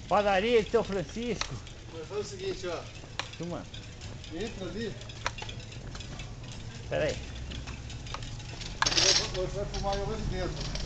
Padaria de São Francisco. Mas faz o seguinte, ó. Uma. Entra ali. Pera aí. Você vai fumar eu lá de dentro.